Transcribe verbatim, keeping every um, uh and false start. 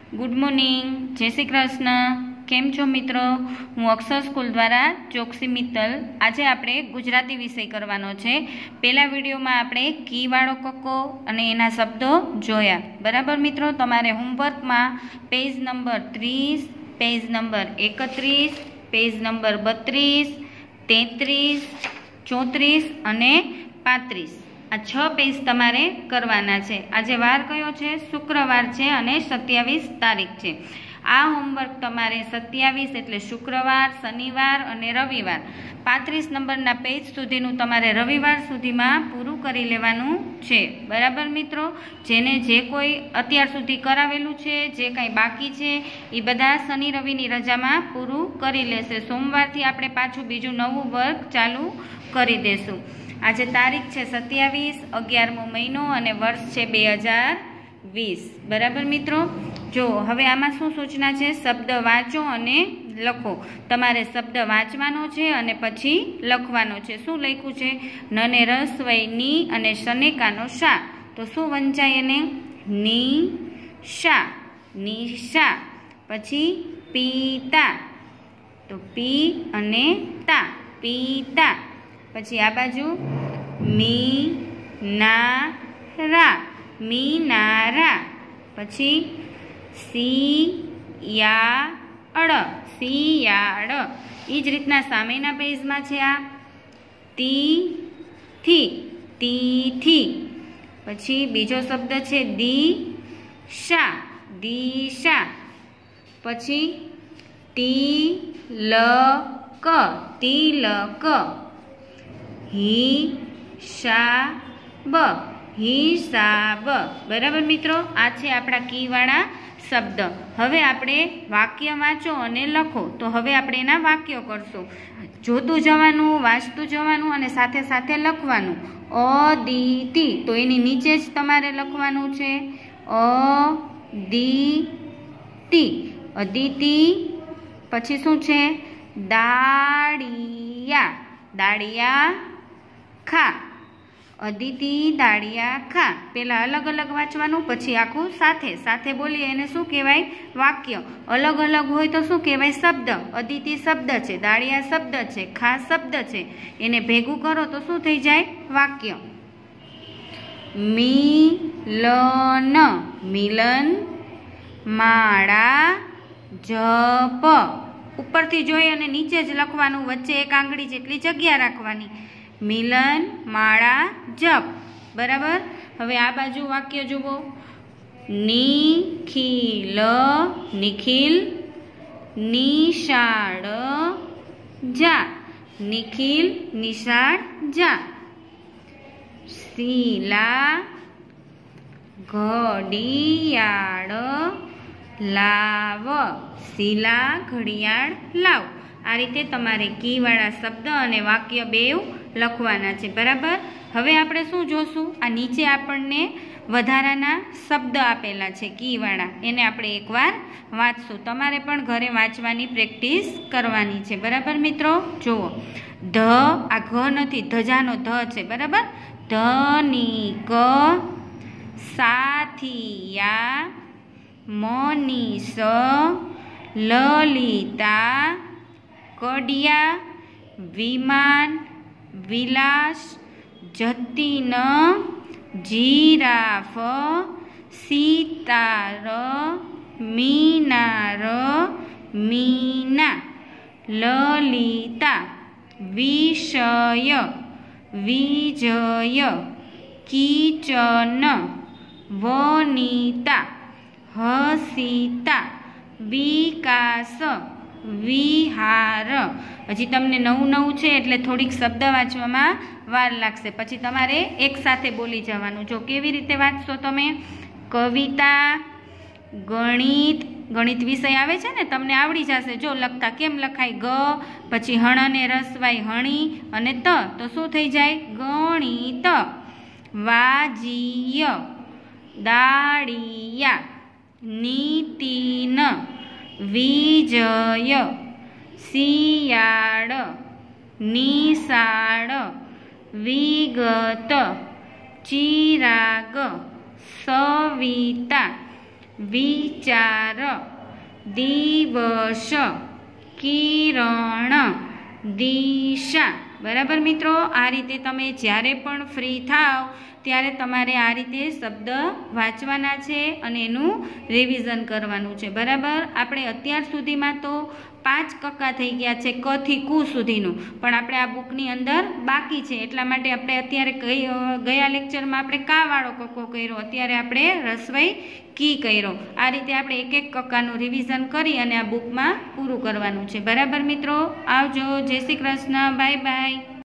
Good morning, जय श्री कृष्ण। केम छो मित्रों? हूँ अक्षर स्कूल द्वारा चोकसी मित्तल। आज आपणे गुजराती विषय करवानो छे। पहला विडियो में आपणे की वाळो कक्को अने एना शब्दों जोया। बराबर मित्रों, तमारे होमवर्क में पेज नंबर तीस, पेज नंबर एकत्रीस, पेज नंबर बत्रीस, तेतरीस, चौतरीस अने पात्रीस आ छ पेज तमारे करवाना छे। आज वार कयो छे? शुक्रवार छे अने सत्यावीस तारीख छे। आ होमवर्क तमारे सत्यावीस एटले शुक्रवार, शनिवार अने रविवार पात्रीस नंबरना पेज सुधीनुं तमारे रविवार सुधीमां पूरुं करी लेवानुं छे। बराबर मित्रों, जेने जे कोई अत्यार सुधी करावेलुं छे, जे कांई बाकी छे ए बधा शनि रविनी रजामां पूरुं करी लेशे। सोमवारथी आपणे पाछुं बीजुं नवुं वर्क चालू करी देशुं। आज तारीख है सत्यावीस अगियारमो महीनो अने वर्ष है बे हज़ार वीस। बराबर मित्रों, जो हवे आमां शुं सूचना है? शब्द वाँचो अने लखो। तमारे शब्द वाँचवानो छे अने पछी लखवानो छे। शुं लख्युं छे? नने रस्वई नी अने शनेकानो शा। तो शुं वंचाय एने? नी शा, निशा। पछी पीता, तो पी अने ता, पीता। पछी आ बाजू मी ना रा, मीनारा। पछी सी या अड़, सियाड़। ए ज रीतना सामेना पेज में छे आ ती थी, ती थी। पछी बीजो शब्द छे दी शा, दिशा। पछी ती ल क, तिलक। ही शा ब, हिसाब। बराबर मित्रों, आ छे आपड़ा की वाळा शब्द। हवे आपणे वाक्य वाँचो अने लखो। तो हवे आपणे एना वाक्यो करशुं। जोतुं जवानुं, वांचतुं जवानुं अने साथे साथे लखवानुं। अदिति, तो एनी नीचे ज तमारे लखवानुं छे अदिति, अदिति। पछी शुं छे? दाड़िया, दाड़िया खा, अदिति दाड़िया खा। पेला अलग अलग वांचवानुं, पछी आखुं साथे साथे बोलीए एने शुं कहेवाय? वाक्य। अलग अलग होय तो शुं कहेवाय? शब्द। अदिति शब्द छे, दाड़िया शब्द छे, खा शब्द छे, एने भेगुं करो तो शुं थई जाय? वाक्य। मिलन, मिलन। माळा जप, उपरथी जोई अने नीचे ज लखवानुं, वच्चे एक आंगળી जेटली जग्या राखवानी। मिलन, माळा जप। बराबर। हवे आ बाजू वाक्य जुओ। निखिल, निखिल। निशाळ जा, निखिल निशाळ जा। शीला घड़ियाळ लाव, शीला घड़ियाळ लाव। आ रीते तमारे की वाळा शब्द अने वाक्य बेव लखवाना छे। बराबर। हवे आपणे शुं जोशुं? आ नीचे आपणने वधाराना शब्द आपेला छे की वाळा, एने आपणे एकवार वांचशुं। तमारे पण घरे वांचवानी प्रेक्टिस करवानी छे। बराबर मित्रों, जुओ। ध, आ घ नथी, धजानो ध छे। बराबर। धनिक, साथिया, मनीष, ललिता, कडिया, विमान, विलास, जतीन, जीराफ, सीतार, मीनार, मीना, ललिता, विषय, विजय, किचन, वनिता, हसीता, विकास, विहार। हजी तमने नवुं नवुं छे एटले थोड़ीक शब्द वांचवामां वार लागशे। पछी तमारे एक साथे बोली जवानुं। जो केवी रीते वांचशो तमे? कविता, गणित, गणित विषय आवे छे ने, तमने आवड़ी जशे। जो लखता केम लखाय? ग, पछी हण अने रसवाई हणी अने त, तो शुं थई जाय? गणित। वाजीय, दाड़िया, नितिन, विजय, शियाळ, निशाळ, विगत, चिराग, सविता, વિચાર, દિવસ, કિરણ, દિશા. બરાબર મિત્રો, આ રીતે તમે જ્યારે પણ ફ્રી થાવ ત્યારે તમારે આ રીતે શબ્દ વાંચવાના છે અને એનું રિવિઝન કરવાનું છે. બરાબર, આપણે અત્યાર સુધીમાં તો પાંચ કક્કા થઈ ગયા છે, ક થી કુ સુધીનું, પણ આપણે આ બુકની અંદર બાકી છે. એટલા માટે આપણે અત્યારે ગયા લેક્ચરમાં આપણે કા વાળો કક્કો કર્યો, અત્યારે આપણે રસવઈ કી કર્યો. આ રીતે આપણે એક એક કક્કાનું રિવિઝન કરી અને આ બુકમાં પૂરું કરવાનું છે. બરાબર મિત્રો, આવજો. જય શ્રી કૃષ્ણ. Bye bye.